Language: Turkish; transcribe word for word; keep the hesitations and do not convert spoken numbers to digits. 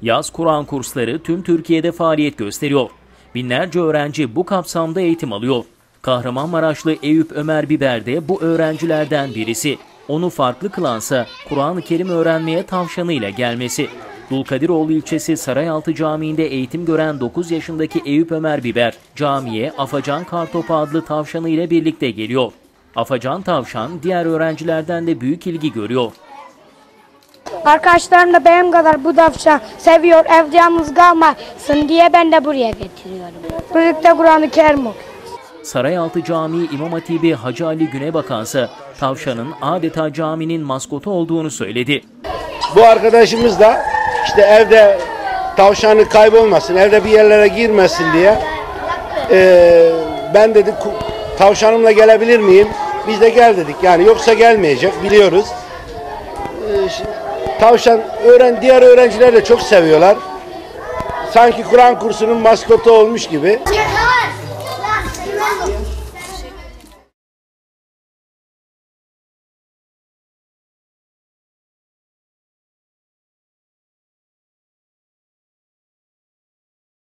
Yaz Kur'an kursları tüm Türkiye'de faaliyet gösteriyor. Binlerce öğrenci bu kapsamda eğitim alıyor. Kahramanmaraşlı Eyüp Ömer Biber de bu öğrencilerden birisi. Onu farklı kılansa Kur'an-ı Kerim öğrenmeye tavşanıyla gelmesi. Dulkadiroğlu ilçesi Sarayaltı Camii'nde eğitim gören dokuz yaşındaki Eyüp Ömer Biber, camiye Afacan Kartopu adlı tavşanı ile birlikte geliyor. Afacan tavşan diğer öğrencilerden de büyük ilgi görüyor. Arkadaşlarım da benim kadar bu tavşan seviyor, evde yalnız kalmasın diye ben de buraya getiriyorum. Birlikte Kur'an-ı Kerim okuyoruz. Sarayaltı Camii İmam Hatibi Hacı Ali Günebakansa tavşanın adeta caminin maskotu olduğunu söyledi. Bu arkadaşımız da işte evde tavşanı kaybolmasın, evde bir yerlere girmesin diye e, ben dedi tavşanımla gelebilir miyim? Biz de gel dedik, yani yoksa gelmeyecek, biliyoruz. E, tavşan öğren diğer öğrenciler de çok seviyorlar. Sanki Kur'an kursunun maskotu olmuş gibi.